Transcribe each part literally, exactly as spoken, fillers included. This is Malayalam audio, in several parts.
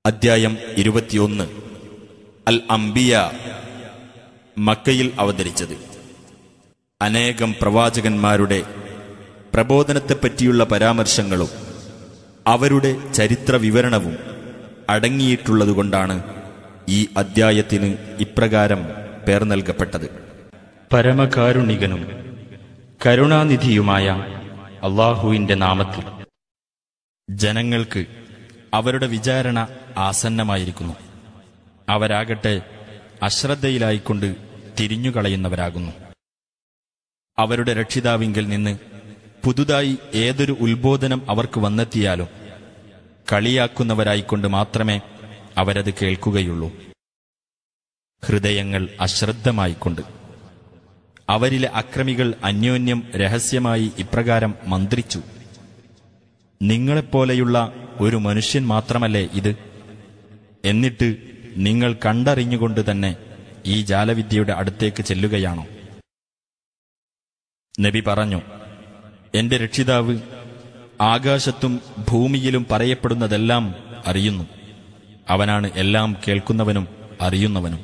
അദ്ധ്യായം ഇരുപത്തിയൊന്ന്. അൽ അംബിയ, മക്കയിൽ അവതരിച്ചത്. അനേകം പ്രവാചകന്മാരുടെ പ്രബോധനത്തെപ്പറ്റിയുള്ള പരാമർശങ്ങളും അവരുടെ ചരിത്ര വിവരണവും അടങ്ങിയിട്ടുള്ളതുകൊണ്ടാണ് ഈ അദ്ധ്യായത്തിന് ഇപ്രകാരം പേർ നൽകപ്പെട്ടത്. പരമകാരുണികനും കരുണാനിധിയുമായ അല്ലാഹുവിന്റെ നാമത്തിൽ. ജനങ്ങൾക്ക് അവരുടെ വിചാരണ ആസന്നമായിരിക്കുന്നു. അവരാകട്ടെ അശ്രദ്ധയിലായിക്കൊണ്ട് തിരിഞ്ഞുകളയുന്നവരാകുന്നു. അവരുടെ രക്ഷിതാവിങ്കിൽ നിന്ന് പുതുതായി ഏതൊരു ഉത്ബോധനം അവർക്ക് വന്നെത്തിയാലും കളിയാക്കുന്നവരായിക്കൊണ്ട് മാത്രമേ അവരത് കേൾക്കുകയുള്ളൂ. ഹൃദയങ്ങൾ അശ്രദ്ധമായിക്കൊണ്ട് അവരിലെ അക്രമികൾ അന്യോന്യം രഹസ്യമായി ഇപ്രകാരം മന്ത്രിച്ചു: നിങ്ങളെപ്പോലെയുള്ള ഒരു മനുഷ്യൻ മാത്രമല്ലേ ഇത്? എന്നിട്ട് നിങ്ങൾ കണ്ടറിഞ്ഞുകൊണ്ട് തന്നെ ഈ ജാലവിദ്യയുടെ അടുത്തേക്ക് ചെല്ലുകയാണോ? നബി പറഞ്ഞു: എന്റെ രക്ഷിതാവ് ആകാശത്തും ഭൂമിയിലും പറയപ്പെടുന്നതെല്ലാം അറിയുന്നു. അവനാണ് എല്ലാം കേൾക്കുന്നവനും അറിയുന്നവനും.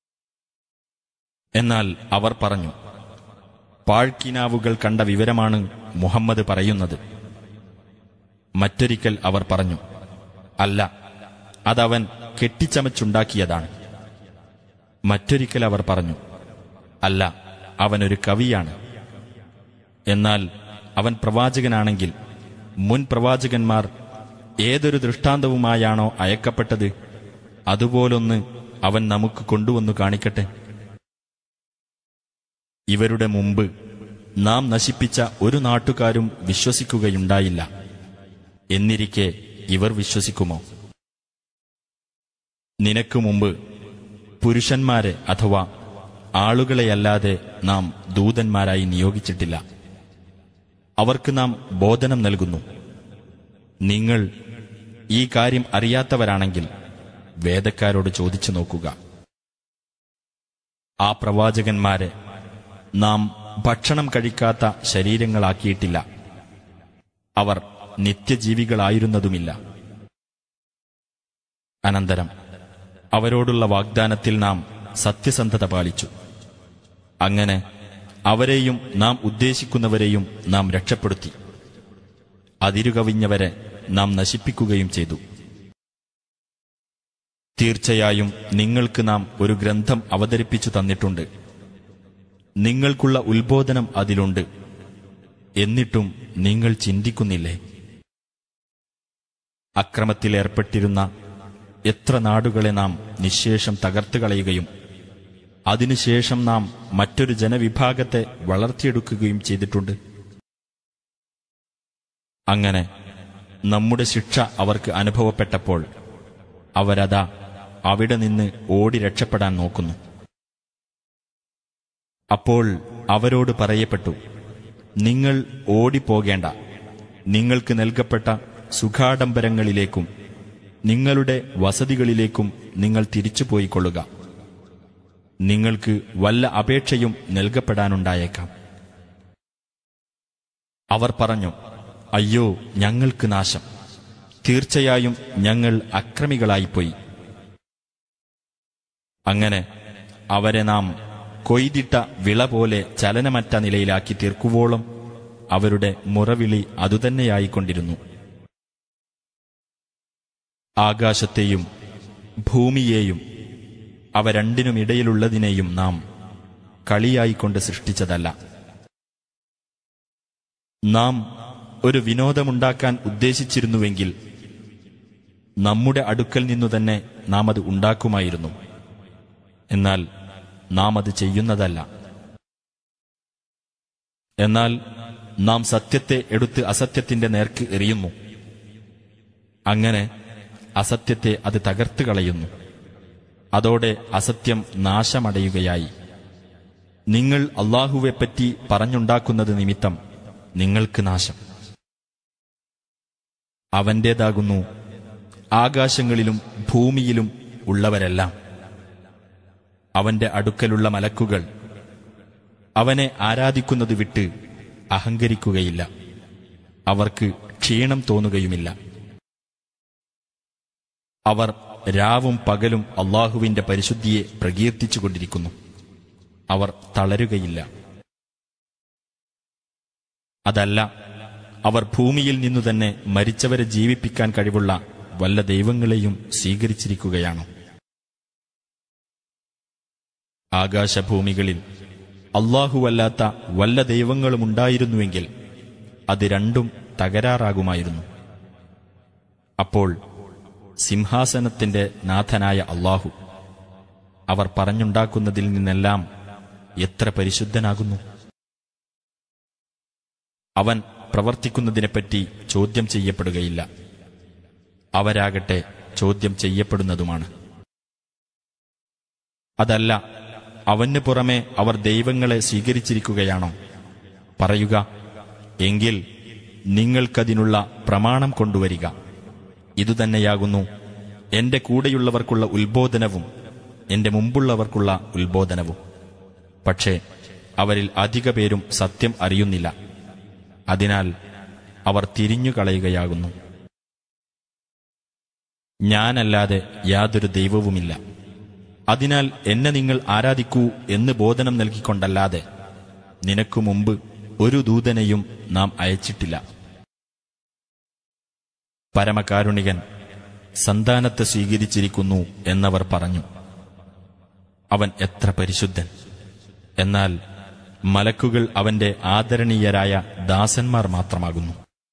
എന്നാൽ അവർ പറഞ്ഞു: പാഴ്ക്കിനാവുകൾ കണ്ട വിവരമാണ് മുഹമ്മദ് പറയുന്നത്. മറ്റൊരിക്കൽ അവർ പറഞ്ഞു: അല്ല, അതവൻ കെട്ടിച്ചമച്ചുണ്ടാക്കിയതാണ്. മറ്റൊരിക്കൽ അവർ പറഞ്ഞു: അല്ല, അവനൊരു കവിയാണ്. എന്നാൽ അവൻ പ്രവാചകനാണെങ്കിൽ മുൻ പ്രവാചകന്മാർ ഏതൊരു ദൃഷ്ടാന്തവുമായാണോ അയക്കപ്പെട്ടത്, അതുപോലൊന്ന് അവൻ നമുക്ക് കൊണ്ടുവന്നു കാണിക്കട്ടെ. ഇവരുടെ മുമ്പ് നാം നശിപ്പിച്ച ഒരു നാട്ടുകാരും വിശ്വസിക്കുകയുണ്ടായില്ല. എന്നിരിക്കെ ഇവർ വിശ്വസിക്കുമോ? നിനക്കു മുമ്പ് പുരുഷന്മാരെ അഥവാ ആളുകളെയല്ലാതെ നാം ദൂതന്മാരായി നിയോഗിച്ചിട്ടില്ല. അവർക്ക് നാം ബോധനം നൽകുന്നു. നിങ്ങൾ ഈ കാര്യം അറിയാത്തവരാണെങ്കിൽ വേദക്കാരോട് ചോദിച്ചു നോക്കുക. ആ പ്രവാചകന്മാരെ നാം ഭക്ഷണം കഴിക്കാത്ത ശരീരങ്ങളാക്കിയിട്ടില്ല. അവർ നിത്യജീവികളായിരുന്നതുമില്ല. അനന്തരം അവരോടുള്ള വാഗ്ദാനത്തിൽ നാം സത്യസന്ധത പാലിച്ചു. അങ്ങനെ അവരെയും നാം ഉദ്ദേശിക്കുന്നവരെയും നാം രക്ഷപ്പെടുത്തി. അതിരുകവിഞ്ഞവരെ നാം നശിപ്പിക്കുകയും ചെയ്തു. തീർച്ചയായും നിങ്ങൾക്ക് നാം ഒരു ഗ്രന്ഥം അവതരിപ്പിച്ചു തന്നിട്ടുണ്ട്. നിങ്ങൾക്കുള്ള ഉത്ബോധനം അതിലുണ്ട്. എന്നിട്ടും നിങ്ങൾ ചിന്തിക്കുന്നില്ലേ? അക്രമത്തിലേർപ്പെട്ടിരുന്ന എത്ര നാടുകളെ നാം നിശ്ശേഷം തകർത്തുകളയുകയും അതിനുശേഷം നാം മറ്റൊരു ജനവിഭാഗത്തെ വളർത്തിയെടുക്കുകയും ചെയ്തിട്ടുണ്ട്. അങ്ങനെ നമ്മുടെ ശിക്ഷ അവർക്ക് അനുഭവപ്പെട്ടപ്പോൾ അവരതാ അവിടെ നിന്ന് ഓടി രക്ഷപ്പെടാൻ നോക്കുന്നു. അപ്പോൾ അവരോട് പറയപ്പെട്ടു: നിങ്ങൾ ഓടിപ്പോകേണ്ട. നിങ്ങൾക്ക് നൽകപ്പെട്ട സുഖാഡംബരങ്ങളിലേക്കും നിങ്ങളുടെ വസതികളിലേക്കും നിങ്ങൾ തിരിച്ചുപോയിക്കൊള്ളുക. നിങ്ങൾക്ക് വല്ല അപേക്ഷയും നൽകപ്പെടാനുണ്ടായേക്കാം. അവർ പറഞ്ഞു: അയ്യോ, ഞങ്ങൾക്ക് നാശം! തീർച്ചയായും ഞങ്ങൾ അക്രമികളായിപ്പോയി. അങ്ങനെ അവരെ നാം കൊയ്തിട്ട വിള പോലെ ചലനമറ്റ നിലയിലാക്കി തീർക്കുവോളം അവരുടെ മുറവിളി അതുതന്നെയായിക്കൊണ്ടിരുന്നു. ആകാശത്തെയും ഭൂമിയെയും അവ രണ്ടിനുമിടയിലുള്ളതിനെയും നാം കളിയായിക്കൊണ്ട് സൃഷ്ടിച്ചതല്ല. നാം ഒരു വിനോദമുണ്ടാക്കാൻ ഉദ്ദേശിച്ചിരുന്നുവെങ്കിൽ നമ്മുടെ അടുക്കൽ നിന്നു തന്നെ നാം അത് ഉണ്ടാക്കുമായിരുന്നു. എന്നാൽ നാം അത് ചെയ്യുന്നതല്ല. എന്നാൽ നാം സത്യത്തെ എടുത്ത് അസത്യത്തിന്റെ നേർക്ക് എറിയുന്നു. അങ്ങനെ അസത്യത്തെ അത് തകർത്ത് കളയുന്നു. അതോടെ അസത്യം നാശമടയുകയായി. നിങ്ങൾ അല്ലാഹുവെപ്പറ്റി പറഞ്ഞുണ്ടാക്കുന്നത് നിമിത്തം നിങ്ങൾക്ക് നാശം. അവന്റേതാകുന്നു ആകാശങ്ങളിലും ഭൂമിയിലും ഉള്ളവരെല്ലാം. അവന്റെ അടുക്കലുള്ള മലക്കുകൾ അവനെ ആരാധിക്കുന്നത് വിട്ട് അഹങ്കരിക്കുകയില്ല. അവർക്ക് ക്ഷീണം തോന്നുകയുമില്ല. അവർ രാവും പകലും അള്ളാഹുവിന്റെ പരിശുദ്ധിയെ പ്രകീർത്തിച്ചുകൊണ്ടിരിക്കുന്നു. അവർ തളരുകയില്ല. അതല്ല, അവർ ഭൂമിയിൽ നിന്നു തന്നെ മരിച്ചവരെ ജീവിപ്പിക്കാൻ കഴിവുള്ള വല്ല ദൈവങ്ങളെയും സ്വീകരിച്ചിരിക്കുകയാണോ? ആകാശഭൂമികളിൽ അള്ളാഹുവല്ലാത്ത വല്ല ദൈവങ്ങളുമുണ്ടായിരുന്നുവെങ്കിൽ അത് രണ്ടും തകരാറാകുമായിരുന്നു. അപ്പോൾ സിംഹാസനത്തിന്റെ നാഥനായ അള്ളാഹു അവർ പറഞ്ഞുണ്ടാക്കുന്നതിൽ നിന്നെല്ലാം എത്ര പരിശുദ്ധനാകുന്നു. അവൻ പ്രവർത്തിക്കുന്നതിനെപ്പറ്റി ചോദ്യം ചെയ്യപ്പെടുകയില്ല. അവരാകട്ടെ ചോദ്യം ചെയ്യപ്പെടുന്നതുമാണ്. അതല്ല, അവന് പുറമെ അവർ ദൈവങ്ങളെ സ്വീകരിച്ചിരിക്കുകയാണോ? പറയുക, എങ്കിൽ നിങ്ങൾക്കതിനുള്ള പ്രമാണം കൊണ്ടുവരിക. ഇതുതന്നെയാകുന്നു എന്റെ കൂടെയുള്ളവർക്കുള്ള ഉത്ബോധനവും എന്റെ മുമ്പുള്ളവർക്കുള്ള ഉത്ബോധനവും. പക്ഷേ അവരിൽ അധിക പേരും സത്യം അറിയുന്നില്ല. അതിനാൽ അവർ തിരിഞ്ഞുകളയുകയാകുന്നു. ഞാനല്ലാതെ യാതൊരു ദൈവവുമില്ല, അതിനാൽ എന്നെ നിങ്ങൾ ആരാധിക്കൂ എന്ന് ബോധനം നൽകിക്കൊണ്ടല്ലാതെ നിനക്കു മുമ്പ് ഒരു ദൂതനെയും നാം അയച്ചിട്ടില്ല. പരമകാരുണികൻ സന്താനത്തെ സ്വീകരിച്ചിരിക്കുന്നു എന്നവർ പറഞ്ഞു. അവൻ എത്ര പരിശുദ്ധൻ! എന്നാൽ മലക്കുകൾ അവന്റെ ആദരണീയരായ ദാസന്മാർ മാത്രമാകുന്നു.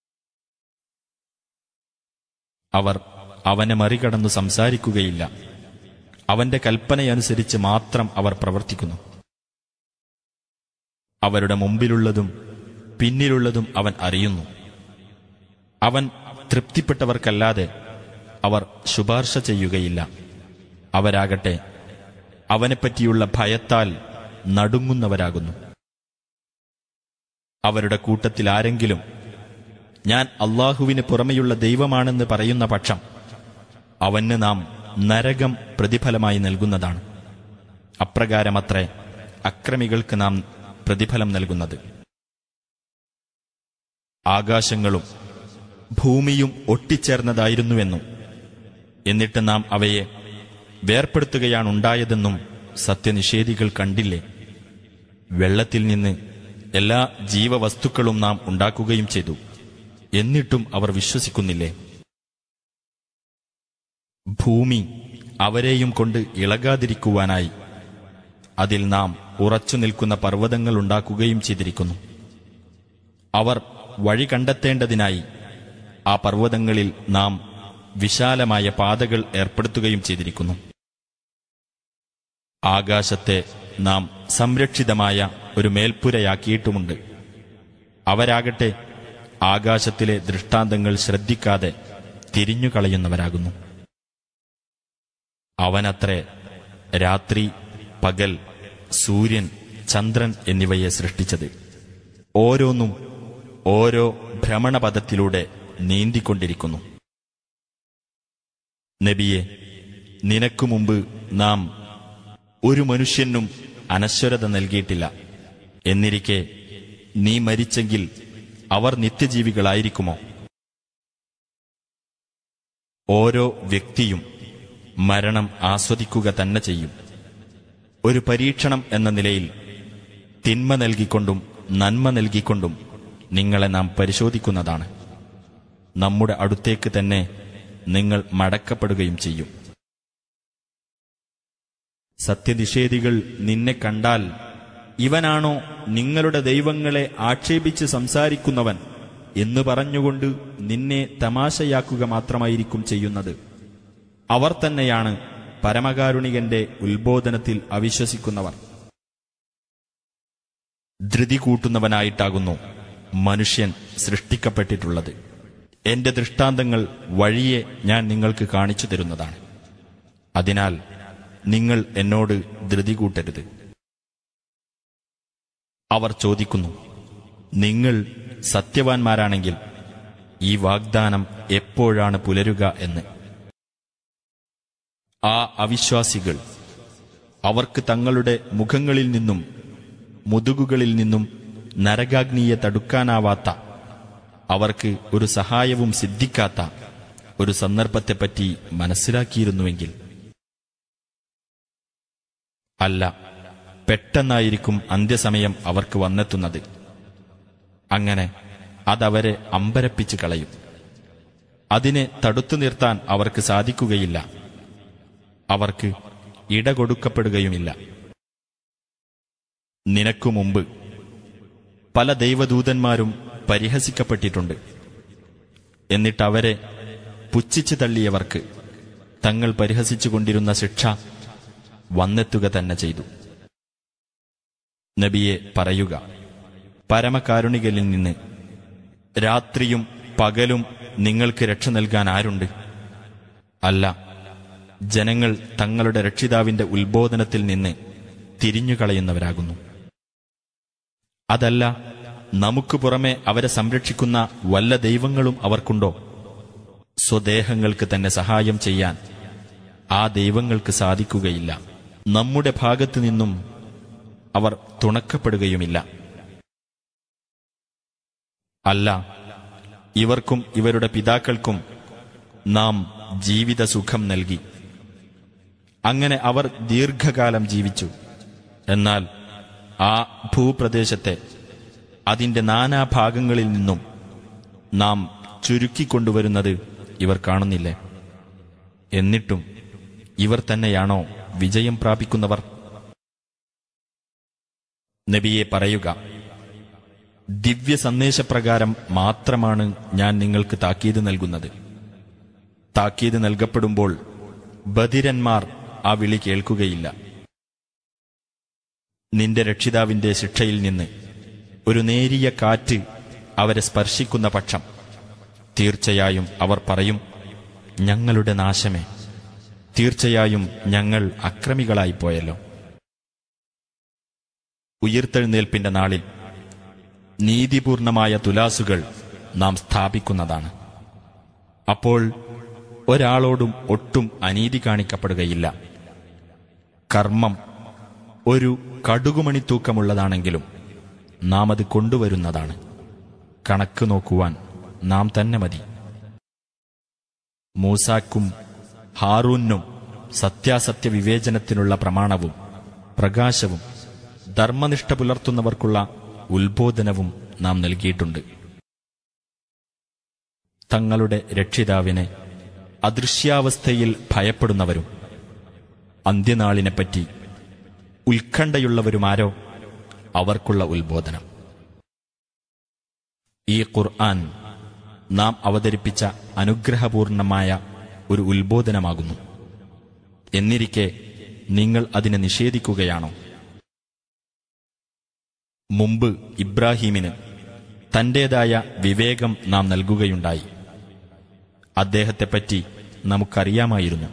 അവർ അവനെ മറികടന്നു സംസാരിക്കുകയില്ല. അവന്റെ കൽപ്പനയനുസരിച്ച് മാത്രം അവർ പ്രവർത്തിക്കുന്നു. അവരുടെ മുമ്പിലുള്ളതും പിന്നിലുള്ളതും അവൻ അറിയുന്നു. അവൻ തൃപ്തിപ്പെട്ടവർക്കല്ലാതെ അവർ ശുപാർശ ചെയ്യുകയില്ല. അവരാകട്ടെ അവനെപ്പറ്റിയുള്ള ഭയത്താൽ നടുങ്ങുന്നവരാകുന്നു. അവരുടെ കൂട്ടത്തിൽ ആരെങ്കിലും ഞാൻ അള്ളാഹുവിന് പുറമെയുള്ള ദൈവമാണെന്ന് പറയുന്ന പക്ഷം അവന് നാം നരകം പ്രതിഫലമായി നൽകുന്നതാണ്. അപ്രകാരമത്രേ അക്രമികൾക്ക് നാം പ്രതിഫലം നൽകുന്നത്. ആകാശങ്ങളും ഭൂമിയും ഒട്ടിച്ചേർന്നതായിരുന്നുവെന്നും എന്നിട്ട് നാം അവയെ വേർപ്പെടുത്തുകയാണുണ്ടായതെന്നും സത്യനിഷേധികൾ കണ്ടില്ലേ? വെള്ളത്തിൽ നിന്ന് എല്ലാ ജീവവസ്തുക്കളും നാം ഉണ്ടാക്കുകയും ചെയ്തു, എന്നിട്ടും അവർ വിശ്വസിക്കുന്നില്ലേ? ഭൂമി അവരെയും കൊണ്ട് ഇളകാതിരിക്കുവാനായി അതിൽ നാം ഉറച്ചു നിൽക്കുന്ന പർവ്വതങ്ങൾ ഉണ്ടാക്കുകയും ചെയ്തിരിക്കുന്നു. അവർ വഴി കണ്ടെത്തേണ്ടതിനായി ആ പർവ്വതങ്ങളിൽ നാം വിശാലമായ പാതകൾ ഏർപ്പെടുത്തുകയും ചെയ്തിരിക്കുന്നു. ആകാശത്തെ നാം സംരക്ഷിതമായ ഒരു മേൽപ്പുരയാക്കിയിട്ടുമുണ്ട്. അവരാകട്ടെ ആകാശത്തിലെ ദൃഷ്ടാന്തങ്ങൾ ശ്രദ്ധിക്കാതെ തിരിഞ്ഞുകളയുന്നവരാകുന്നു. അവനത്രേ രാത്രി, പകൽ, സൂര്യൻ, ചന്ദ്രൻ എന്നിവയെ സൃഷ്ടിച്ചത്. ഓരോന്നും ഓരോ ഭ്രമണപഥത്തിലൂടെ നീന്തിക്കൊണ്ടിരിക്കുന്നു. നബിയെ, നിനക്കു മുമ്പ് നാം ഒരു മനുഷ്യനും അനശ്വരത നൽകിയിട്ടില്ല. എന്നിരിക്കെ നീ മരിച്ചെങ്കിൽ അവർ നിത്യജീവികളായിരിക്കുമോ? ഓരോ വ്യക്തിയും മരണം ആസ്വദിക്കുക തന്നെ ചെയ്യും. ഒരു പരീക്ഷണം എന്ന നിലയിൽ തിന്മ നൽകിക്കൊണ്ടും നന്മ നൽകിക്കൊണ്ടും നിങ്ങളെ നാം പരിശോധിക്കുന്നതാണ്. നമ്മുടെ അടുത്തേക്ക് തന്നെ നിങ്ങൾ മടക്കപ്പെടുകയും ചെയ്യും. സത്യനിഷേധികൾ നിന്നെ കണ്ടാൽ, ഇവനാണോ നിങ്ങളുടെ ദൈവങ്ങളെ ആക്ഷേപിച്ച് സംസാരിക്കുന്നവൻ എന്ന് പറഞ്ഞുകൊണ്ട് നിന്നെ തമാശയാക്കുക മാത്രമായിരിക്കും ചെയ്യുന്നത്. അവർ തന്നെയാണ് പരമകാരുണികന്റെ ഉത്ബോധനത്തിൽ അവിശ്വസിക്കുന്നവർ. ധൃതി കൂട്ടുന്നവനായിട്ടാകുന്നു മനുഷ്യൻ സൃഷ്ടിക്കപ്പെട്ടിട്ടുള്ളത്. എന്റെ ദൃഷ്ടാന്തങ്ങൾ വഴിയെ ഞാൻ നിങ്ങൾക്ക് കാണിച്ചു തരുന്നതാണ്. അതിനാൽ നിങ്ങൾ എന്നോട് ധൃതി കൂട്ടരുത്. അവർ ചോദിക്കുന്നു, നിങ്ങൾ സത്യവാൻമാരാണെങ്കിൽ ഈ വാഗ്ദാനം എപ്പോഴാണ് പുലരുക എന്ന്. ആ അവിശ്വാസികൾ അവർക്ക് തങ്ങളുടെ മുഖങ്ങളിൽ നിന്നും മുതുകുകളിൽ നിന്നും നരകാഗ്നിയെ തടുക്കാനാവാത്ത, അവർക്ക് ഒരു സഹായവും സിദ്ധിക്കാത്ത ഒരു സന്ദർഭത്തെപ്പറ്റി മനസ്സിലാക്കിയിരുന്നുവെങ്കിൽ. അല്ല, പെട്ടെന്നായിരിക്കും അന്ത്യസമയം അവർക്ക് വന്നെത്തുന്നത്. അങ്ങനെ അതവരെ അമ്പരപ്പിച്ചു കളയും. അതിനെ തടുത്തു നിർത്താൻ അവർക്ക് സാധിക്കുകയില്ല. അവർക്ക് ഇടകൊടുക്കപ്പെടുകയുമില്ല. നിനക്കു മുമ്പ് പല ദൈവദൂതന്മാരും പരിഹസിക്കപ്പെട്ടിട്ടുണ്ട്. എന്നിട്ടവരെ പുച്ഛിച്ചു തള്ളിയവർക്ക് തങ്ങൾ പരിഹസിച്ചുകൊണ്ടിരുന്ന ശിക്ഷ വന്നെത്തുക തന്നെ ചെയ്തു. നബിയെ പറയുക, പരമകാരുണികനിൽ നിന്ന് രാത്രിയും പകലും നിങ്ങൾക്ക് രക്ഷ നൽകാൻ ആരുണ്ട്? അല്ല, ജനങ്ങൾ തങ്ങളുടെ രക്ഷിതാവിന്റെ ഉത്ബോധനത്തിൽ നിന്ന് തിരിഞ്ഞുകളയുന്നവരാകുന്നു. അതല്ല, നമുക്ക് പുറമെ അവരെ സംരക്ഷിക്കുന്ന വല്ല ദൈവങ്ങളും അവർക്കുണ്ടോ? സ്വദേഹങ്ങൾക്ക് തന്നെ സഹായം ചെയ്യാൻ ആ ദൈവങ്ങൾക്ക് സാധിക്കുകയില്ല. നമ്മുടെ ഭാഗത്തു നിന്നും അവർ തുണക്കപ്പെടുകയുമില്ല. അല്ല, ഇവർക്കും ഇവരുടെ പിതാക്കൾക്കും നാം ജീവിതസുഖം നൽകി. അങ്ങനെ അവർ ദീർഘകാലം ജീവിച്ചു. എന്നാൽ ആ ഭൂപ്രദേശത്തെ അതിന്റെ നാനാഭാഗങ്ങളിൽ നിന്നും നാം ചുരുക്കിക്കൊണ്ടുവരുന്നത് ഇവർ കാണുന്നില്ലേ? എന്നിട്ടും ഇവർ തന്നെയാണോ വിജയം പ്രാപിക്കുന്നവർ? നബിയെ പറയുക, ദിവ്യ സന്ദേശപ്രകാരം മാത്രമാണ് ഞാൻ നിങ്ങൾക്ക് താക്കീത് നൽകുന്നത്. താക്കീത് നൽകപ്പെടുമ്പോൾ ബധിരന്മാർ ആ വിളി കേൾക്കുകയില്ല. നിന്റെ രക്ഷിതാവിന്റെ ശിക്ഷയിൽ നിന്ന് ഒരു നേരിയ കാറ്റ് അവരെ സ്പർശിക്കുന്ന പക്ഷം തീർച്ചയായും അവർ പറയും, ഞങ്ങളുടെ നാശമേ, തീർച്ചയായും ഞങ്ങൾ അക്രമികളായിപ്പോയല്ലോ. ഉയിർത്തെഴുന്നേൽപ്പിന്റെ നാളിൽ നീതിപൂർണമായ തുലാസുകൾ നാം സ്ഥാപിക്കുന്നതാണ്. അപ്പോൾ ഒരാളോടും ഒട്ടും അനീതി കാണിക്കപ്പെടുകയില്ല. കർമ്മം ഒരു കടുകുമണിത്തൂക്കമുള്ളതാണെങ്കിലും നാം അത് കൊണ്ടുവരുന്നതാണ്. കണക്ക് നോക്കുവാൻ നാം തന്നെ മതി. മൂസാക്കും ഹാറൂനും സത്യാസത്യ വിവേചനത്തിനുള്ള പ്രമാണവും പ്രകാശവും ധർമ്മനിഷ്ഠ പുലർത്തുന്നവർക്കുള്ള ഉത്ബോധനവും നാം നൽകിയിട്ടുണ്ട്. തങ്ങളുടെ രക്ഷിതാവിനെ അദൃശ്യാവസ്ഥയിൽ ഭയപ്പെടുന്നവരും അന്ത്യനാളിനെപ്പറ്റി ഉത്കണ്ഠയുള്ളവരുമാരോ അവർക്കുള്ള ഉത്ബോധനം. ഈ ഖുർആൻ നാം അവതരിപ്പിച്ച അനുഗ്രഹപൂർണമായ ഒരു ഉത്ബോധനമാകുന്നു. എന്നിരിക്കെ നിങ്ങൾ അതിനെ നിഷേധിക്കുകയാണോ? മുമ്പ് ഇബ്രാഹീമിന് തന്റേതായ വിവേകം നാം നൽകുകയുണ്ടായി. അദ്ദേഹത്തെപ്പറ്റി നമുക്കറിയാമായിരുന്നു.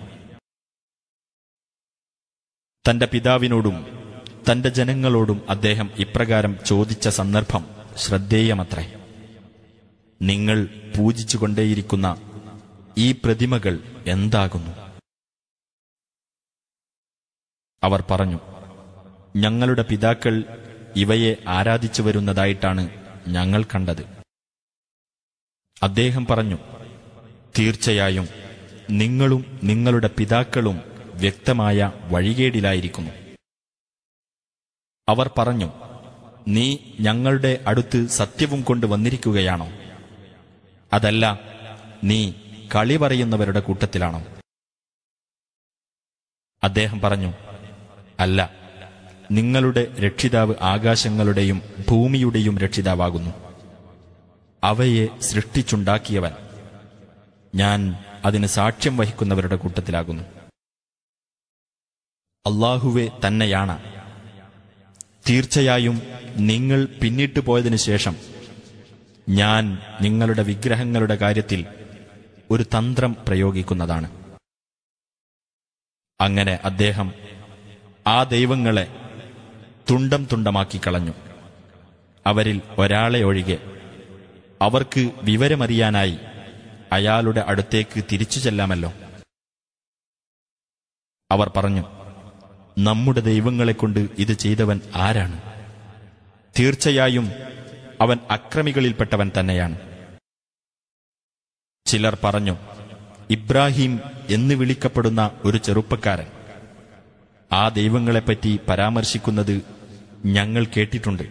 തന്റെ പിതാവിനോടും തന്റെ ജനങ്ങളോടും അദ്ദേഹം ഇപ്രകാരം ചോദിച്ച സന്ദർഭം ശ്രദ്ധേയമത്രേ. നിങ്ങൾ പൂജിച്ചുകൊണ്ടേയിരിക്കുന്ന ഈ പ്രതിമകൾ എന്താകുന്നു? അവർ പറഞ്ഞു, ഞങ്ങളുടെ പിതാക്കൾ ഇവയെ ആരാധിച്ചു വരുന്നതായിട്ടാണ് ഞങ്ങൾ കണ്ടത്. അദ്ദേഹം പറഞ്ഞു, തീർച്ചയായും നിങ്ങളും നിങ്ങളുടെ പിതാക്കളും വ്യക്തമായ വഴികേടിലായിരിക്കുന്നു. അവർ പറഞ്ഞു, നീ ഞങ്ങളുടെ അടുത്ത് സത്യവും കൊണ്ട് വന്നിരിക്കുകയാണോ? അതല്ല, നീ കളി പറയുന്നവരുടെ കൂട്ടത്തിലാണോ? അദ്ദേഹം പറഞ്ഞു, അല്ല, നിങ്ങളുടെ രക്ഷിതാവ് ആകാശങ്ങളുടെയും ഭൂമിയുടെയും രക്ഷിതാവാകുന്നു. അവയെ സൃഷ്ടിച്ചുണ്ടാക്കിയവൻ. ഞാൻ അതിന് സാക്ഷ്യം വഹിക്കുന്നവരുടെ കൂട്ടത്തിലാകുന്നു. അല്ലാഹുവേ തന്നെയാണ്. തീർച്ചയായും നിങ്ങൾ പിന്നിട്ടു പോയതിനു ശേഷം ഞാൻ നിങ്ങളുടെ വിഗ്രഹങ്ങളുടെ കാര്യത്തിൽ ഒരു തന്ത്രം പ്രയോഗിക്കുന്നതാണ്. അങ്ങനെ അദ്ദേഹം ആ ദൈവങ്ങളെ തുണ്ടം തുണ്ടമാക്കി കളഞ്ഞു. അവരിൽ ഒരാളെ ഒഴികെ അവർക്ക് വിവരമറിയാനായി അയാളുടെ അടുത്തേക്ക് തിരിച്ചു ചെല്ലാമല്ലോ. അവർ പറഞ്ഞു, നമ്മുടെ ദൈവങ്ങളെക്കൊണ്ട് ഇത് ചെയ്തവൻ ആരാണ്? തീർച്ചയായും അവൻ അക്രമികളിൽപ്പെട്ടവൻ തന്നെയാണ്. ചിലർ പറഞ്ഞു, ഇബ്രാഹിം എന്ന് വിളിക്കപ്പെടുന്ന ഒരു ചെറുപ്പക്കാരൻ ആ ദൈവങ്ങളെപ്പറ്റി പരാമർശിക്കുന്നത് ഞങ്ങൾ കേട്ടിട്ടുണ്ട്.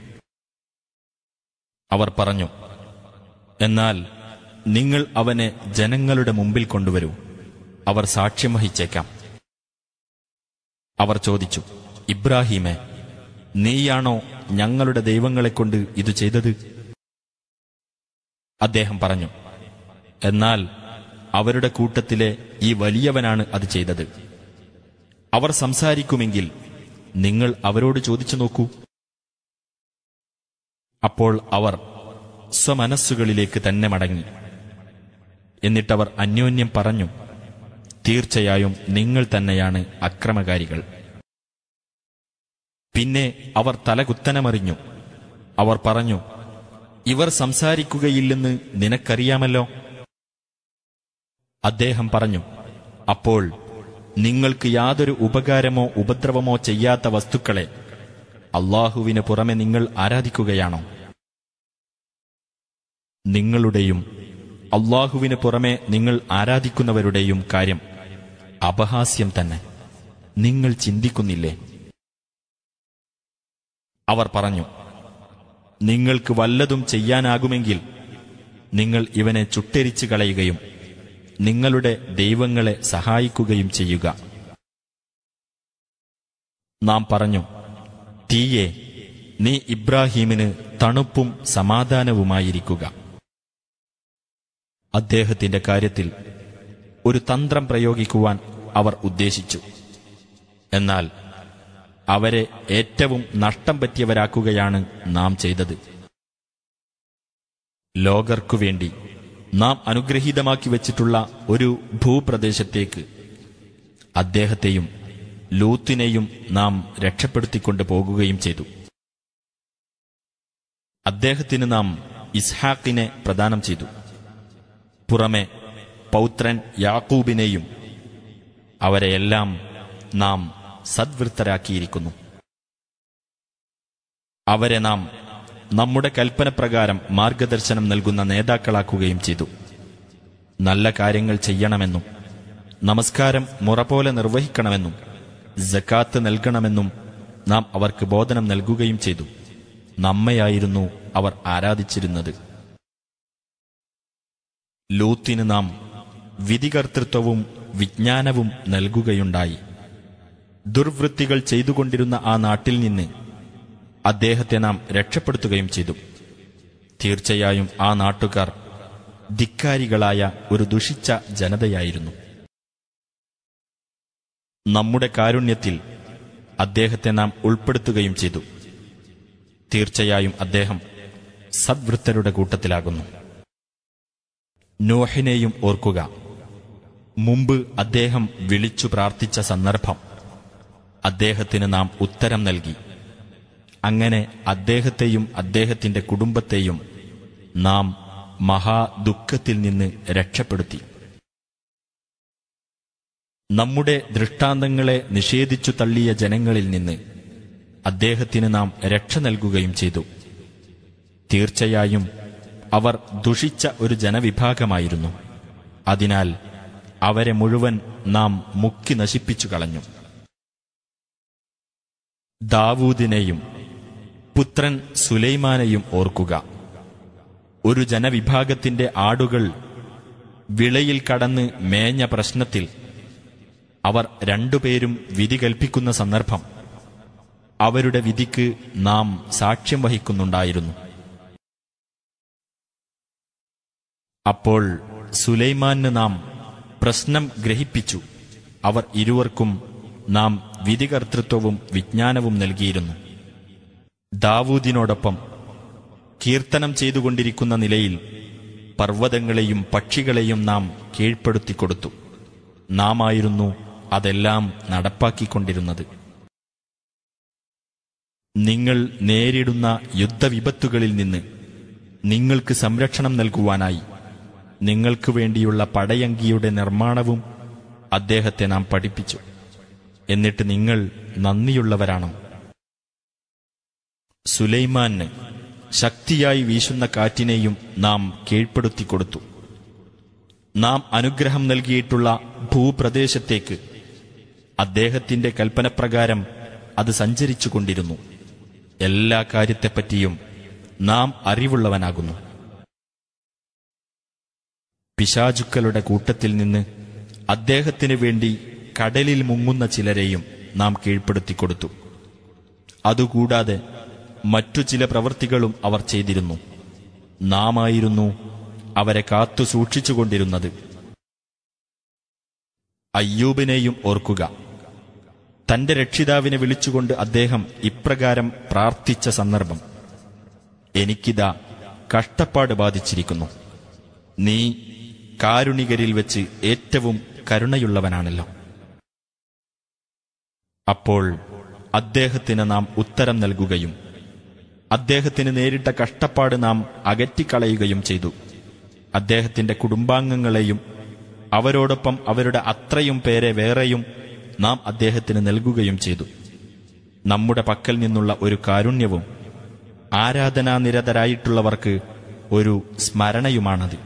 അവർ പറഞ്ഞു, എന്നാൽ നിങ്ങൾ അവനെ ജനങ്ങളുടെ മുമ്പിൽ കൊണ്ടുവരൂ, അവർ സാക്ഷ്യം വഹിച്ചേക്കാം. അവർ ചോദിച്ചു, ഇബ്രാഹീമേ, നീയാണോ ഞങ്ങളുടെ ദൈവങ്ങളെക്കൊണ്ട് ഇത് ചെയ്തത്? അദ്ദേഹം പറഞ്ഞു, എന്നാൽ അവരുടെ കൂട്ടത്തിലെ ഈ വലിയവനാണ് അത് ചെയ്തത്. അവർ സംസാരിക്കുമെങ്കിൽ നിങ്ങൾ അവരോട് ചോദിച്ചു നോക്കൂ. അപ്പോൾ അവർ സ്വമനസ്സുകളിലേക്ക് തന്നെ മടങ്ങി. എന്നിട്ടവർ അന്യോന്യം പറഞ്ഞു, തീർച്ചയായും നിങ്ങൾ തന്നെയാണ് അക്രമകാരികൾ. പിന്നെ അവർ തലകുത്തനമറിഞ്ഞു. അവർ പറഞ്ഞു, ഇവർ സംസാരിക്കുകയില്ലെന്ന് നിനക്കറിയാമല്ലോ. അദ്ദേഹം പറഞ്ഞു, അപ്പോൾ നിങ്ങൾക്ക് യാതൊരു ഉപകാരമോ ഉപദ്രവമോ ചെയ്യാത്ത വസ്തുക്കളെ അല്ലാഹുവിന് പുറമെ നിങ്ങൾ ആരാധിക്കുകയാണോ? നിങ്ങളുടെയും അല്ലാഹുവിന് പുറമെ നിങ്ങൾ ആരാധിക്കുന്നവരുടെയും കാര്യം അപഹാസ്യം തന്നെ. നിങ്ങൾ ചിന്തിക്കുന്നില്ലേ? അവർ പറഞ്ഞു, നിങ്ങൾക്ക് വല്ലതും ചെയ്യാനാകുമെങ്കിൽ നിങ്ങൾ ഇവനെ ചുട്ടെരിച്ചു കളയുകയും നിങ്ങളുടെ ദൈവങ്ങളെ സഹായിക്കുകയും ചെയ്യുക. നാം പറഞ്ഞു, തീയെ, നീ ഇബ്രാഹീമിന് തണുപ്പും സമാധാനവുമായിരിക്കുക. അദ്ദേഹത്തിന്റെ കാര്യത്തിൽ ഒരു തന്ത്രം പ്രയോഗിക്കുവാൻ അവർ ഉദ്ദേശിച്ചു. എന്നാൽ അവരെ ഏറ്റവും നഷ്ടം പറ്റിയവരാക്കുകയാണ് നാം ചെയ്തത്. ലോകർക്കുവേണ്ടി നാം അനുഗ്രഹീതമാക്കി വച്ചിട്ടുള്ള ഒരു ഭൂപ്രദേശത്തേക്ക് അദ്ദേഹത്തെയും ലൂത്തിനെയും നാം രക്ഷപ്പെടുത്തിക്കൊണ്ട് പോകുകയും ചെയ്തു. അദ്ദേഹത്തിന് നാം ഇസ്ഹാക്കിനെ പ്രദാനം ചെയ്തു. പുറമെ പൗത്രൻ യാക്കൂബിനെയും. അവരെയെല്ലാം നാം സദ്വൃത്തരാക്കിയിരിക്കുന്നു. അവരെ നാം നമ്മുടെ കൽപ്പനപ്രകാരം മാർഗദർശനം നൽകുന്ന നേതാക്കളാക്കുകയും ചെയ്തു. നല്ല കാര്യങ്ങൾ ചെയ്യണമെന്നും നമസ്കാരം മുറപോലെ നിർവഹിക്കണമെന്നും സക്കാത്ത് നൽകണമെന്നും നാം അവർക്ക് ബോധനം നൽകുകയും ചെയ്തു. നമ്മയായിരുന്നു അവർ ആരാധിച്ചിരുന്നത്. ലൂത്തിന് നാം വിധികർത്തൃത്വവും വിജ്ഞാനവും നൽകുകയുണ്ടായി. ദുർവൃത്തികൾ ചെയ്തുകൊണ്ടിരുന്ന ആ നാട്ടിൽ നിന്ന് അദ്ദേഹത്തെ നാം രക്ഷപ്പെടുത്തുകയും ചെയ്തു. തീർച്ചയായും ആ നാട്ടുകാർ ധിക്കാരികളായ ഒരു ദുഷിച്ച ജനതയായിരുന്നു. നമ്മുടെ കാരുണ്യത്തിൽ അദ്ദേഹത്തെ നാം ഉൾപ്പെടുത്തുകയും ചെയ്തു. തീർച്ചയായും അദ്ദേഹം സദ്വൃത്തരുടെ കൂട്ടത്തിലാകുന്നു. നോഹിനെയും ഓർക്കുക. മുമ്പ് അദ്ദേഹം വിളിച്ചു പ്രാർത്ഥിച്ച സന്ദർഭം അദ്ദേഹത്തിന് നാം ഉത്തരം നൽകി. അങ്ങനെ അദ്ദേഹത്തെയും അദ്ദേഹത്തിന്റെ കുടുംബത്തെയും നാം മഹാദുഃഖത്തിൽ നിന്ന് രക്ഷപ്പെടുത്തി. നമ്മുടെ ദൃഷ്ടാന്തങ്ങളെ നിഷേധിച്ചു തള്ളിയ ജനങ്ങളിൽ നിന്ന് അദ്ദേഹത്തിന് നാം രക്ഷ നൽകുകയും ചെയ്തു. തീർച്ചയായും അവർ ദുഷിച്ച ഒരു ജനവിഭാഗമായിരുന്നു. അതിനാൽ അവരെ മുഴുവൻ നാം മുക്കി നശിപ്പിച്ചു കളഞ്ഞു. ദാവൂദിനെയും പുത്രൻ സുലൈമാനെയും ഓർക്കുക. ഒരു ജനവിഭാഗത്തിന്റെ ആടുകൾ വിളയിൽ കടന്ന് മേഞ്ഞ പ്രശ്നത്തിൽ അവർ രണ്ടുപേരും വിധി കൽപ്പിക്കുന്ന സന്ദർഭം അവരുടെ വിധിക്ക് നാം സാക്ഷ്യം വഹിക്കുന്നുണ്ടായിരുന്നു. അപ്പോൾ സുലൈമാന് നാം പ്രശ്നം ഗ്രഹിപ്പിച്ചു. അവർ ഇരുവർക്കും നാം വിധികർത്തൃത്വവും വിജ്ഞാനവും നൽകിയിരുന്നു. ദാവൂദിനോടൊപ്പം കീർത്തനം ചെയ്തുകൊണ്ടിരിക്കുന്ന നിലയിൽ പർവ്വതങ്ങളെയും പക്ഷികളെയും നാം കീഴ്പ്പെടുത്തിക്കൊടുത്തു. നാം ആയിരുന്നു അതെല്ലാം നടപ്പാക്കിക്കൊണ്ടിരുന്നത്. നിങ്ങൾ നേരിടുന്ന യുദ്ധവിപത്തുകളിൽ നിന്ന് നിങ്ങൾക്ക് സംരക്ഷണം നൽകുവാനായി നിങ്ങൾക്ക് വേണ്ടിയുള്ള പടയങ്കിയുടെ നിർമ്മാണവും അദ്ദേഹത്തെ നാം പഠിപ്പിച്ചു. എന്നിട്ട് നിങ്ങൾ നന്ദിയുള്ളവരാണോ? സുലൈമാന് ശക്തിയായി വീശുന്ന കാറ്റിനെയും നാം കീഴ്പ്പെടുത്തിക്കൊടുത്തു. നാം അനുഗ്രഹം നൽകിയിട്ടുള്ള ഭൂപ്രദേശത്തേക്ക് അദ്ദേഹത്തിന്റെ കൽപ്പനപ്രകാരം അത് സഞ്ചരിച്ചുകൊണ്ടിരുന്നു. എല്ലാ കാര്യത്തെപ്പറ്റിയും നാം അറിവുള്ളവനാകുന്നു. പിശാചുക്കളുടെ കൂട്ടത്തിൽ നിന്ന് അദ്ദേഹത്തിനു വേണ്ടി കടലിൽ മുങ്ങുന്ന ചിലരെയും നാം കീഴ്പ്പെടുത്തിക്കൊടുത്തു. അതുകൂടാതെ മറ്റു ചില പ്രവൃത്തികളും അവർ ചെയ്തിരുന്നു. നാമായിരുന്നു അവരെ കാത്തു സൂക്ഷിച്ചുകൊണ്ടിരുന്നത്. അയ്യൂബിനെയും ഓർക്കുക. തന്റെ രക്ഷിതാവിനെ വിളിച്ചുകൊണ്ട് അദ്ദേഹം ഇപ്രകാരം പ്രാർത്ഥിച്ച സന്ദർഭം: എനിക്കിതാ കഷ്ടപ്പാട് ബാധിച്ചിരിക്കുന്നു. നീ കാരുണികരിൽ വെച്ച് ഏറ്റവും കരുണയുള്ളവനാണല്ലോ. അപ്പോൾ അദ്ദേഹത്തിന് നാം ഉത്തരം നൽകുകയും അദ്ദേഹത്തിന് നേരിട്ട കഷ്ടപ്പാട് നാം അകറ്റിക്കളയുകയും ചെയ്തു. അദ്ദേഹത്തിന്റെ കുടുംബാംഗങ്ങളെയും അവരോടൊപ്പം അവരുടെ അത്രയും പേരെ വേറെയും നാം അദ്ദേഹത്തിന് നൽകുകയും ചെയ്തു. നമ്മുടെ പക്കൽ നിന്നുള്ള ഒരു കാരുണ്യവും ആരാധനാനിരതരായിട്ടുള്ളവർക്ക് ഒരു സ്മരണയുമാണത്.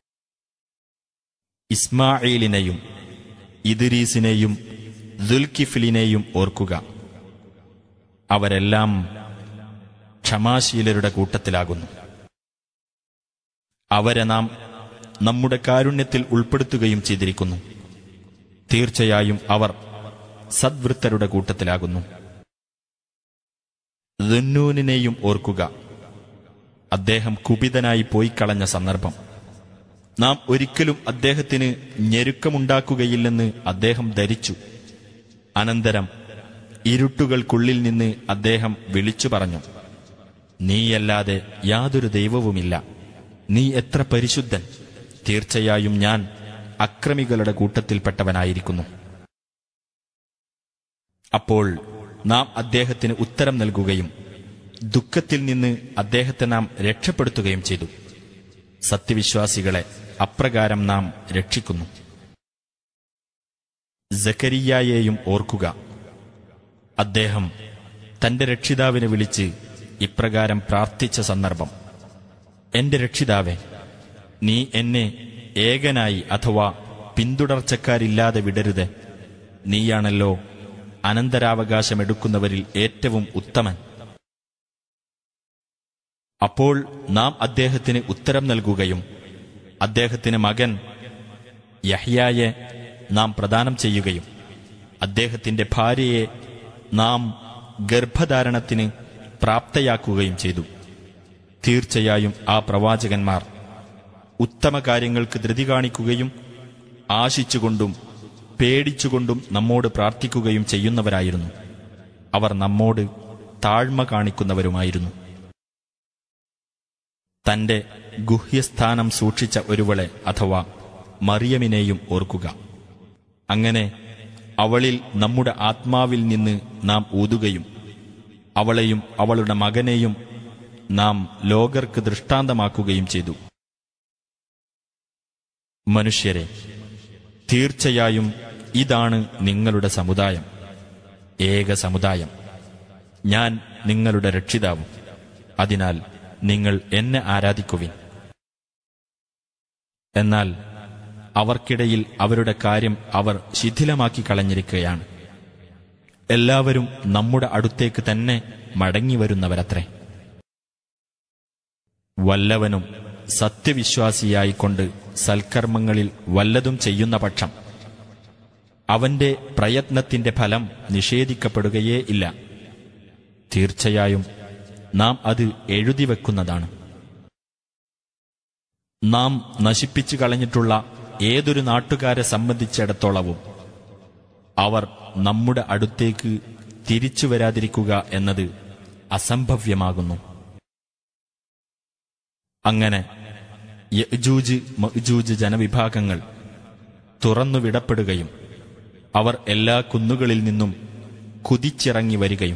ഇസ്മാഈലിനെയും ഇദ്രീസിനെയും ദുൽകിഫ്ലിനെയും ഓർക്കുക. അവരെല്ലാം ക്ഷമാശീലരുടെ കൂട്ടത്തിലാകുന്നു. അവരെ നാം നമ്മുടെ കാരുണ്യത്തിൽ ഉൾപ്പെടുത്തുകയും ചെയ്തിരിക്കുന്നു. തീർച്ചയായും അവർ സദ്വൃത്തരുടെ കൂട്ടത്തിലാകുന്നു. ദുന്നൂനിനെയും ഓർക്കുക. അദ്ദേഹം കുപിതനായി പോയിക്കളഞ്ഞ സന്ദർഭം. നാം ഒരിക്കലും അദ്ദേഹത്തിന് ഞെരുക്കമുണ്ടാക്കുകയില്ലെന്ന് അദ്ദേഹം ധരിച്ചു. അനന്തരം ഇരുട്ടുകൾക്കുള്ളിൽ നിന്ന് അദ്ദേഹം വിളിച്ചു പറഞ്ഞു: നീയല്ലാതെ യാതൊരു ദൈവവുമില്ല. നീ എത്ര പരിശുദ്ധൻ! തീർച്ചയായും ഞാൻ അക്രമികളുടെ കൂട്ടത്തിൽപ്പെട്ടവനായിരിക്കുന്നു. അപ്പോൾ നാം അദ്ദേഹത്തിന് ഉത്തരം നൽകുകയും ദുഃഖത്തിൽ നിന്ന് അദ്ദേഹത്തെ നാം രക്ഷപ്പെടുത്തുകയും ചെയ്തു. സത്യവിശ്വാസികളെ അപ്രകാരം നാം രക്ഷിക്കുന്നു. സക്കരിയ്യായെയും ഓർക്കുക. അദ്ദേഹം തന്റെ രക്ഷിതാവിനെ വിളിച്ച് ഇപ്രകാരം പ്രാർത്ഥിച്ച സന്ദർഭം: എന്റെ രക്ഷിതാവേ, നീ എന്നെ ഏകനായി അഥവാ പിന്തുടർച്ചക്കാരില്ലാതെ വിടരുത്. നീയാണല്ലോ അനന്തരാവകാശമെടുക്കുന്നവരിൽ ഏറ്റവും ഉത്തമൻ. അപ്പോൾ നാം അദ്ദേഹത്തിന് ഉത്തരം നൽകുകയും അദ്ദേഹത്തിന് മകൻ യഹ്യായെ നാം പ്രദാനം ചെയ്യുകയും അദ്ദേഹത്തിന്റെ ഭാര്യയെ നാം ഗർഭധാരണത്തിന് പ്രാപ്തയാക്കുകയും ചെയ്തു. തീർച്ചയായും ആ പ്രവാചകന്മാർ ഉത്തമ കാര്യങ്ങൾക്ക് ധൃതി കാണിക്കുകയും ആശിച്ചുകൊണ്ടും പേടിച്ചുകൊണ്ടും നമ്മോട് പ്രാർത്ഥിക്കുകയും ചെയ്യുന്നവരായിരുന്നു. അവർ നമ്മോട് താഴ്മ കാണിക്കുന്നവരുമായിരുന്നു. തന്റെ ഗുഹ്യസ്ഥാനം സൂക്ഷിച്ച ഒരുവളെ അഥവാ മറിയമിനെയും ഓർക്കുക. അങ്ങനെ അവളിൽ നമ്മുടെ ആത്മാവിൽ നിന്ന് നാം ഊതുകയും അവളെയും അവളുടെ മകനെയും നാം ലോകർക്ക് ദൃഷ്ടാന്തമാക്കുകയും ചെയ്തു. മനുഷ്യരെ, തീർച്ചയായും ഇതാണ് നിങ്ങളുടെ സമുദായം, ഏക സമുദായം. ഞാൻ നിങ്ങളുടെ രക്ഷിതാവും. അതിനാൽ നിങ്ങൾ എന്നെ ആരാധിക്കുവിൻ. എന്നാൽ അവർക്കിടയിൽ അവരുടെ കാര്യം അവർ ശിഥിലമാക്കി കളഞ്ഞിരിക്കുകയാണ്. എല്ലാവരും നമ്മുടെ അടുത്തേക്ക് തന്നെ മടങ്ങിവരുന്നവരത്രേ. വല്ലവനും സത്യവിശ്വാസിയായിക്കൊണ്ട് സൽക്കർമ്മങ്ങളിൽ വല്ലതും ചെയ്യുന്ന പക്ഷം അവന്റെ പ്രയത്നത്തിന്റെ ഫലം നിഷേധിക്കപ്പെടുകയേ ഇല്ല. തീർച്ചയായും നാം അത് എഴുതിവെക്കുന്നതാണ്. നാം നശിപ്പിച്ചു കളഞ്ഞിട്ടുള്ള ഏതൊരു നാട്ടുകാരെ സംബന്ധിച്ചിടത്തോളവും അവർ നമ്മുടെ അടുത്തേക്ക് തിരിച്ചു വരാതിരിക്കുക എന്നത് അസംഭവ്യമാകുന്നു. അങ്ങനെ യഅ്ജൂജ് മഅ്ജൂജ് ജനവിഭാഗങ്ങൾ തുറന്നുവിടപ്പെടുകയും അവർ എല്ലാ കുന്നുകളിൽ നിന്നും കുതിച്ചിറങ്ങി വരികയും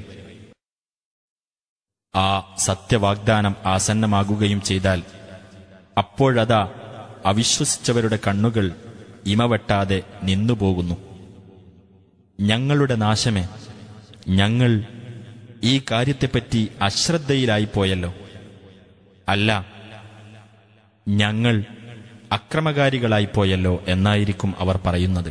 ആ സത്യവാഗ്ദാനം ആസന്നമാകുകയും ചെയ്താൽ അപ്പോഴതാ അവിശ്വസിച്ചവരുടെ കണ്ണുകൾ ഇമവെട്ടാതെ നിന്നുപോകുന്നു. ഞങ്ങളുടെ നാശമേ, ഞങ്ങൾ ഈ കാര്യത്തെപ്പറ്റി അശ്രദ്ധയിലായിപ്പോയല്ലോ. അല്ല, ഞങ്ങൾ അക്രമകാരികളായിപ്പോയല്ലോ എന്നായിരിക്കും അവർ പറയുന്നത്.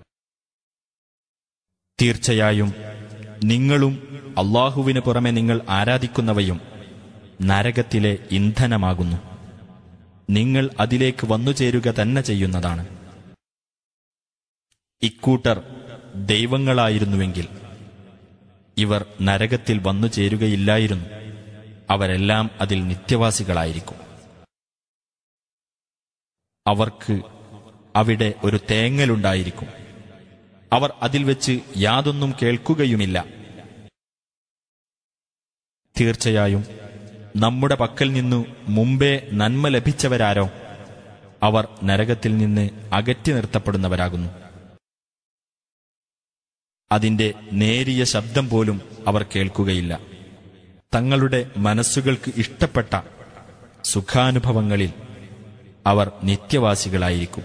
തീർച്ചയായും നിങ്ങളും അല്ലാഹുവിന് പുറമെ നിങ്ങൾ ആരാധിക്കുന്നവയും നരകത്തിലെ ഇന്ധനമാകുന്നു. നിങ്ങൾ അതിലേക്ക് വന്നുചേരുക തന്നെ ചെയ്യുന്നതാണ്. ഇക്കൂട്ടർ ദൈവങ്ങളായിരുന്നുവെങ്കിൽ ഇവർ നരകത്തിൽ വന്നുചേരുകയില്ലായിരുന്നു. അവരെല്ലാം അതിൽ നിത്യവാസികളായിരിക്കും. അവർക്ക് അവിടെ ഒരു തേങ്ങലുണ്ടായിരിക്കും. അവർ അതിൽ വെച്ച് യാതൊന്നും കേൾക്കുകയുമില്ല. തീർച്ചയായും നമ്മുടെ പക്കൽ നിന്നു മുമ്പേ നന്മ ലഭിച്ചവരാരോ അവർ നരകത്തിൽ നിന്ന് അകറ്റി നിർത്തപ്പെടുന്നവരാകുന്നു. അതിന്റെ നേരിയ ശബ്ദം പോലും അവർ കേൾക്കുകയില്ല. തങ്ങളുടെ മനസ്സുകൾക്ക് ഇഷ്ടപ്പെട്ട സുഖാനുഭവങ്ങളിൽ അവർ നിത്യവാസികളായിരിക്കും.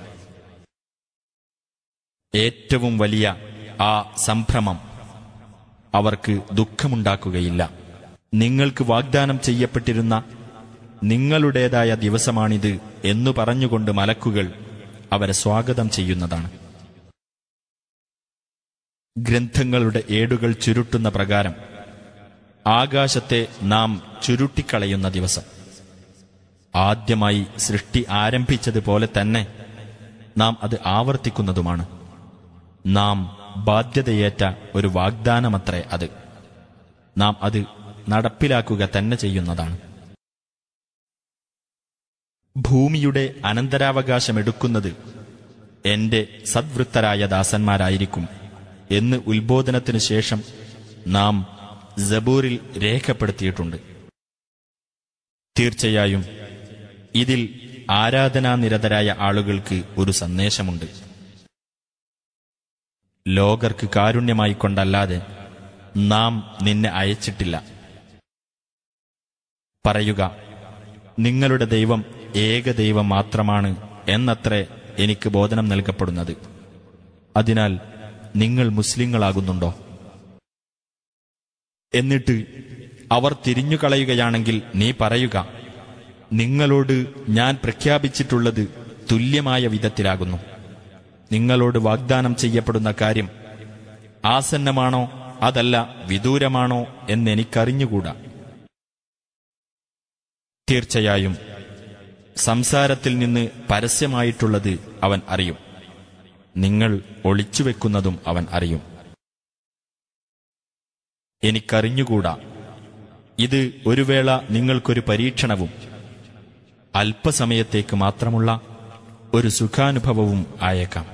ഏറ്റവും വലിയ ആ സംഭ്രമം അവർക്ക് ദുഃഖമുണ്ടാക്കുകയില്ല. നിങ്ങൾക്ക് വാഗ്ദാനം ചെയ്യപ്പെട്ടിരുന്ന നിങ്ങളുടേതായ ദിവസമാണിത് എന്നു പറഞ്ഞുകൊണ്ട് മലക്കുകൾ അവരെ സ്വാഗതം ചെയ്യുന്നതാണ്. ഗ്രന്ഥങ്ങളുടെ ഏടുകൾ ചുരുട്ടുന്ന പ്രകാരം ആകാശത്തെ നാം ചുരുട്ടിക്കളയുന്ന ദിവസം, ആദ്യമായി സൃഷ്ടി ആരംഭിച്ചതുപോലെ തന്നെ നാം അത് ആവർത്തിക്കുന്നതുമാണ്. നാം ബാധ്യതയേറ്റ ഒരു വാഗ്ദാനമത്രേ അത്. നാം അത് നടപ്പിലാക്കുക തന്നെ ചെയ്യുന്നതാണ്. ഭൂമിയുടെ അനന്തരാവകാശമെടുക്കുന്നത് എന്റെ സദ്വൃത്തരായ ദാസന്മാരായിരിക്കും എന്ന് ഉത്ബോധനത്തിനു ശേഷം നാം സബൂറിൽ രേഖപ്പെടുത്തിയിട്ടുണ്ട്. തീർച്ചയായും ഇതിൽ ആരാധനാനിരതരായ ആളുകൾക്ക് ഒരു സന്ദേശമുണ്ട്. ലോകർക്ക് കാരുണ്യമായിക്കൊണ്ടല്ലാതെ നാം നിന്നെ അയച്ചിട്ടില്ല. പറയുക, നിങ്ങളുടെ ദൈവം ഏകദൈവം മാത്രമാണ് എന്നത്രേ എനിക്ക് ബോധനം നൽകപ്പെടുന്നത്. അതിനാൽ നിങ്ങൾ മുസ്ലിങ്ങളാകുന്നുണ്ടോ? എന്നിട്ട് അവർ തിരിഞ്ഞുകളയുകയാണെങ്കിൽ നീ പറയുക, നിങ്ങളോട് ഞാൻ പ്രഖ്യാപിച്ചിട്ടുള്ളത് തുല്യമായ വിധത്തിലാകുന്നു. നിങ്ങളോട് വാഗ്ദാനം ചെയ്യപ്പെടുന്ന കാര്യം ആസന്നമാണോ അതല്ല വിദൂരമാണോ എന്നെനിക്കറിഞ്ഞുകൂടാ. തീർച്ചയായും സംസാരത്തിൽ നിന്ന് പരസ്യമായിട്ടുള്ളത് അവൻ അറിയും. നിങ്ങൾ ഒളിച്ചുവെക്കുന്നതും അവൻ അറിയും. എനിക്കറിഞ്ഞുകൂടാ, ഇത് ഒരു വേള നിങ്ങൾക്കൊരു പരീക്ഷണവും അല്പസമയത്തേക്ക് മാത്രമുള്ള ഒരു സുഖാനുഭവവും ആയേക്കാം.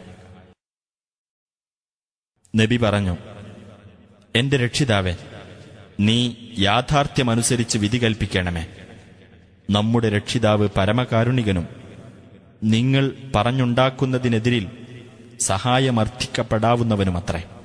നബി പറഞ്ഞു, എന്റെ രക്ഷിതാവേ, നീ യാഥാർത്ഥ്യമനുസരിച്ച് വിധി കൽപ്പിക്കണമേ. നമ്മുടെ രക്ഷിതാവ് പരമകാരുണികനും നിങ്ങൾ പറഞ്ഞുണ്ടാക്കുന്നതിനെതിരിൽ സഹായമർത്ഥിക്കപ്പെടാവുന്നവനുമത്രേ.